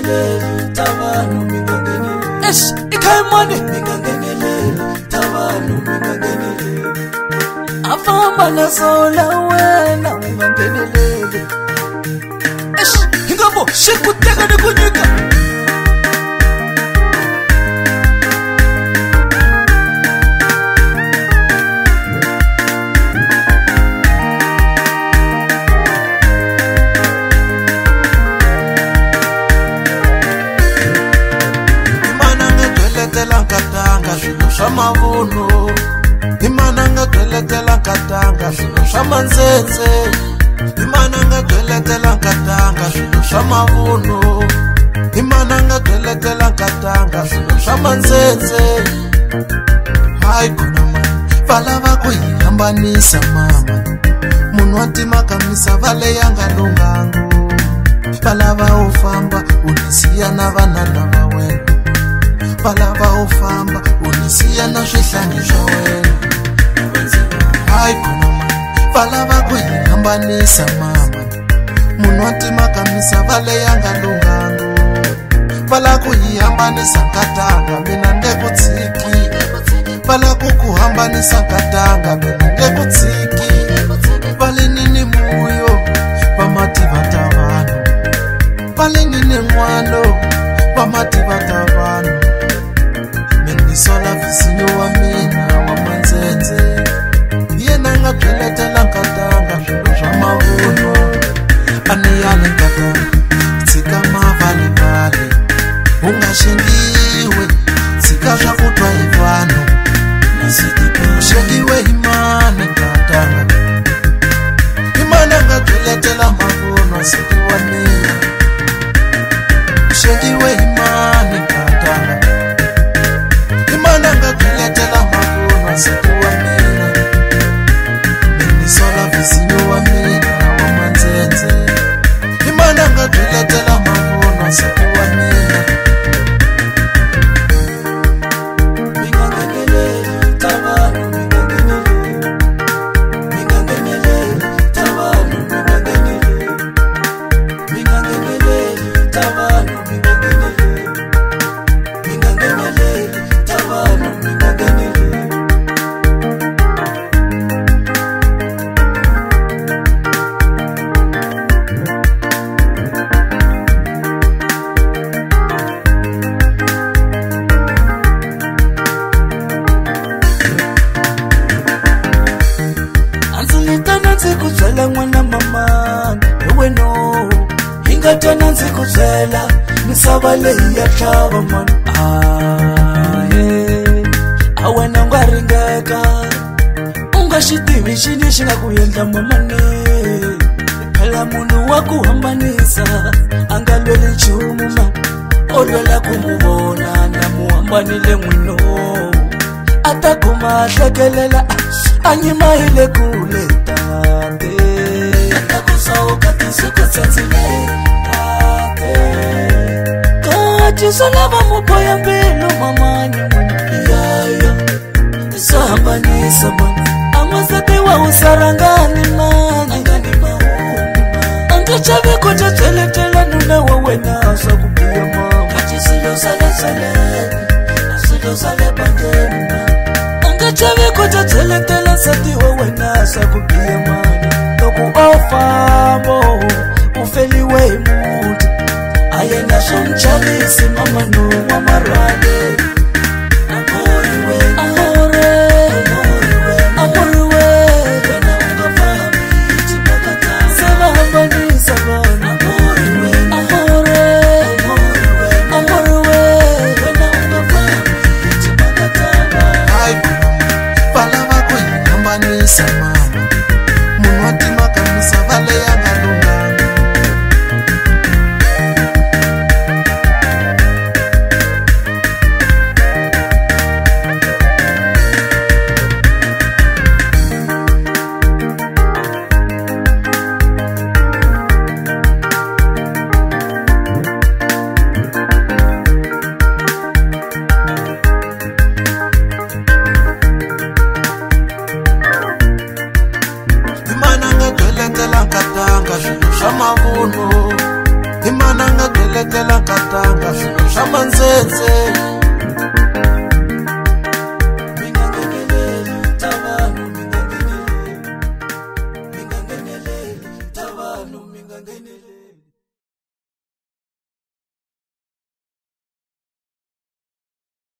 mingangeneleli tabanu mingangeneleli es ikhayimane mingangeneleli tabanu mingangeneleli afamba nasola wena ungangeneleli es ingabo shikuteka nikunyika Shamavuno imananga tweletela katanga shamanzenze imananga tweletela katanga shamavuno imananga tweletela katanga shamanzenze hai kuna vala vako yihambanisa mama munhu watima kamisa vale yanga lungangu valava ufamba unisiya na vanana va wena valava ufamba unisiya na swihlangi swa wena hayi khona valava ku yihambanisa mama munhu watima kamisa vale yanga lungangu vala ku yihambanisa katanga mina ndekutsiki vala ku kuhambanisa katanga mina ndekutsiki vale nini muyo vamativa ta vanhu vale nini n'walo vamativa ta vanhu sola vizinyo wa mina wa manzenze yena nga tweletela nkatanga swilo swa mavuno ani yale nkatanga tsika mavale vale unga shengiwe tsika swa kutwa hi vanhu shengiwe hi mane nkatanga imana nga tweletela mavuno siki wa mina shengiwe hi mane nkatanga Imananga tweletela mavuno siku wa mina Mini sola vizinyo wa mina wa manzenze Imananga tweletela mavuno siku wa mina Mingangeneleli tabanu mingangeneleli Mingangeneleli tabanu mingangeneleli Mingangeneleli tabanu mingangeneleli Mingangeneleli Nzikuzela mwana mama ewe no ingatana nzikuzela misaba leyi ya hlava man awena ngaringeka ungashitivi xini xi nga ku endla mamane phela munhu wa ku hambanisa a nga lweli nchumu ma olwela ku mu vona na mu hambanile n'wino a ta kuma hlekelela a nyima hi le kule tate a ta ku sauka tinsiku tsandzile tate kaci lava mu boya mbilu mamani yaya isahambanisa mani amasati wa usarangani mani angachavi koja tweletela nuna wa wena swa ku biya mama kaci silo sale asilo sale bandeni angachavi koja tweletela sati wa wena swa ku biya mani toku ofamo ufeliwe muti ayena somchalisi mama no wa marade mana nga keletela katanga shamanzenze